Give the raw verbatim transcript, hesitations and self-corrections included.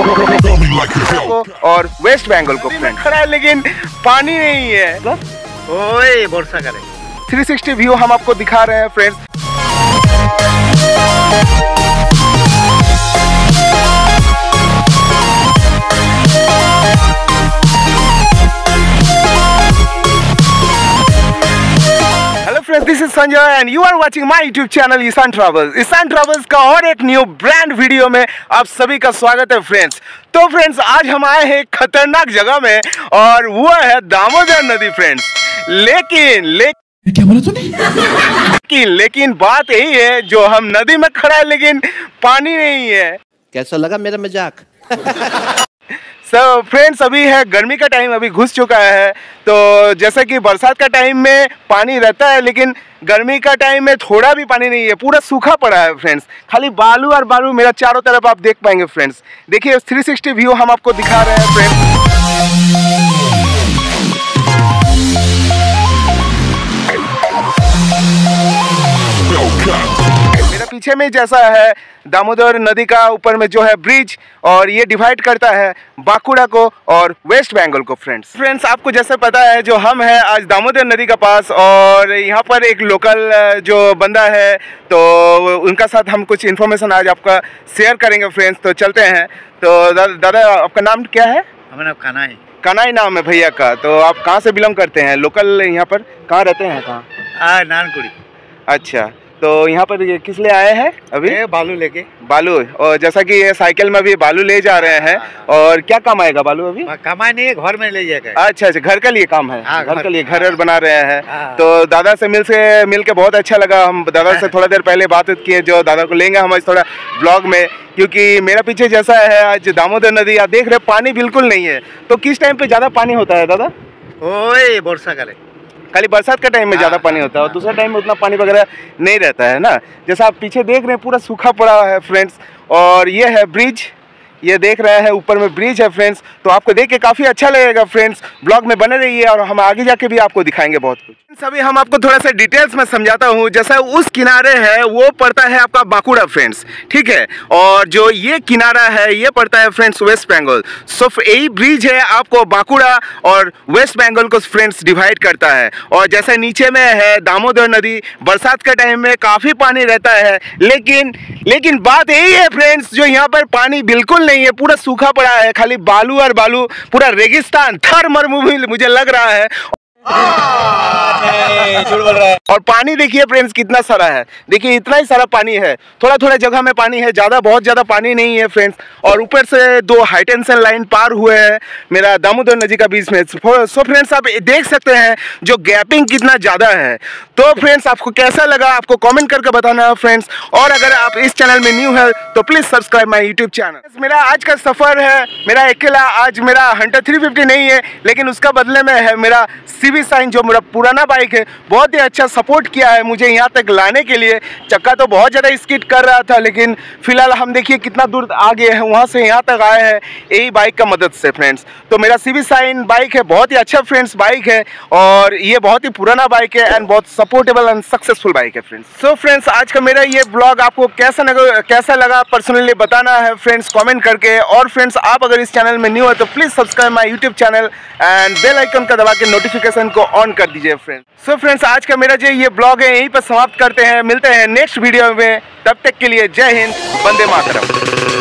और वेस्ट बंगाल को फ्रेंड खड़ा है, लेकिन पानी नहीं है। ओए वर्षा करे थ्री सिक्सटी व्यू हम आपको दिखा रहे हैं friends. Friends, this is Sanjay and you are watching my YouTube channel Ishan travels. Ishan travels का और एक न्यू ब्रांड वीडियो में आप सभी का स्वागत है फ्रेंड्स। तो फ्रेंड्स, आज हम आए हैं खतरनाक जगह में और वो है दामोदर नदी फ्रेंड्स। लेकिन लेकिन क्या बोला तूने? लेकिन लेकिन बात यही है, जो हम नदी में खड़ा है लेकिन पानी नहीं है। कैसा लगा मेरा मजाक? सो फ्रेंड्स, अभी है गर्मी का टाइम, अभी घुस चुका है। तो जैसा कि बरसात का टाइम में पानी रहता है, लेकिन गर्मी का टाइम में थोड़ा भी पानी नहीं है, पूरा सूखा पड़ा है फ्रेंड्स। खाली बालू और बालू मेरा चारों तरफ आप देख पाएंगे फ्रेंड्स। देखिए थ्री सिक्सटी व्यू हम आपको दिखा रहे हैं फ्रेंड्स। मेरा पीछे में जैसा है दामोदर नदी का ऊपर में जो है ब्रिज, और ये डिवाइड करता है बांकुड़ा को और वेस्ट बंगाल को फ्रेंड्स। फ्रेंड्स, आपको जैसे पता है, जो हम हैं आज दामोदर नदी के पास, और यहाँ पर एक लोकल जो बंदा है, तो उनका साथ हम कुछ इन्फॉर्मेशन आज आपका शेयर करेंगे फ्रेंड्स। तो चलते हैं। तो दा, दादा आपका नाम क्या है? हमारा नाम कनाई। कनाई नाम है भैया का। तो आप कहाँ से बिलोंग करते हैं? लोकल यहाँ पर कहाँ रहते हैं? कहाँ? नानकुड़ी। अच्छा, तो यहाँ पर ये किस लिए आए हैं अभी? बालू लेके। बालू, और जैसा कि ये साइकिल में भी बालू ले जा रहे हैं। और क्या काम आएगा बालू अभी? कमाई नहीं है, घर में ले जाएगा। अच्छा अच्छा, घर के लिए काम है। हाँ, घर घर के लिए घर बना रहे हैं। हाँ। तो दादा से मिल से मिल के बहुत अच्छा लगा। हम दादा से थोड़ा देर पहले बात किए, जो दादा को लेंगे हम आज थोड़ा ब्लॉग में, क्योंकि मेरा पीछे जैसा है आज दामोदर नदी, आप देख रहे हैं पानी बिल्कुल नहीं है। तो किस टाइम पे ज्यादा पानी होता है दादा? ओए वर्षा करे खाली बरसात का टाइम में ज़्यादा पानी होता है, और दूसरा टाइम में उतना पानी वगैरह नहीं रहता है ना। जैसा आप पीछे देख रहे हैं पूरा सूखा पड़ा है फ्रेंड्स। और ये है ब्रिज, ये देख रहे हैं ऊपर में ब्रिज है फ्रेंड्स। तो आपको देख के काफ़ी अच्छा लगेगा फ्रेंड्स। ब्लॉग में बने रहिए और हम आगे जाके भी आपको दिखाएंगे बहुत कुछ। सभी हम आपको थोड़ा सा डिटेल्स में समझाता हूँ। जैसा उस किनारे है वो पड़ता है आपका बांकुड़ा फ्रेंड्स, ठीक है। और जो ये किनारा है ये पड़ता है फ्रेंड्स वेस्ट बंगाल। सो यही ब्रिज है आपको बांकुड़ा और वेस्ट बंगाल को फ्रेंड्स डिवाइड करता है। और जैसे नीचे में है दामोदर नदी, बरसात के टाइम में काफ़ी पानी रहता है, लेकिन लेकिन बात यही है फ्रेंड्स, जो यहाँ पर पानी बिल्कुल नहीं है, पूरा सूखा पड़ा है, खाली बालू और बालू, पूरा रेगिस्तान, थर मरुभूमि मुझे लग रहा है। झूठ बोल रहा है। और पानी देखिए फ्रेंड्स कितना सारा है, देखिए इतना ही सारा पानी है। थोड़ा थोड़ा जगह में पानी है, ज़्यादा बहुत ज़्यादा पानी नहीं है फ्रेंड्स। और ऊपर से दो हाई टेंशन लाइन पार हुए हैं मेरा दामोदर नदी का बीच में। सो फ्रेंड्स, आप देख सकते हैं जो गैपिंग कितना ज़्यादा है। तो फ्रेंड्स, आपको कैसा लगा आपको कमेंट करके बताना है फ्रेंड्स। और अगर आप इस चैनल में न्यू है तो please subscribe my YouTube channel. मेरा आज का सफ़र है मेरा अकेला। आज मेरा हंटर थ्री फिफ्टी नहीं है, लेकिन उसका बदले में है मेरा सीवी साइन, जो मेरा पुराना बाइक है। बहुत ही अच्छा सपोर्ट किया है मुझे यहाँ तक लाने के लिए। चक्का तो बहुत ज़्यादा स्किड कर रहा था, लेकिन फिलहाल हम देखिए कितना दूर आ गए हैं, वहाँ से यहाँ तक आए हैं यही बाइक का मदद से फ्रेंड्स। तो मेरा सीवी साइन बाइक है, बहुत ही अच्छा फ्रेंड्स बाइक है, और ये बहुत ही पुराना बाइक है एंड बहुत सपोर्टेबल एंड सक्सेसफुल बाइक है फ्रेंड्स। सो फ्रेंड्स, आज का मेरा ये ब्लॉग आपको कैसा लगा कैसा लगा पर्सनली बताना है फ्रेंड्स कमेंट करके। और फ्रेंड्स, आप अगर इस चैनल में न्यू है तो please subscribe my YouTube channel and bell icon का दबा के नोटिफिकेशन को ऑन कर दीजिए फ्रेंड्स। सो फ्रेंड्स, आज का मेरा जो ये ब्लॉग है यहीं पर समाप्त करते हैं। मिलते हैं नेक्स्ट वीडियो में, तब तक के लिए जय हिंद, वंदे मातरम।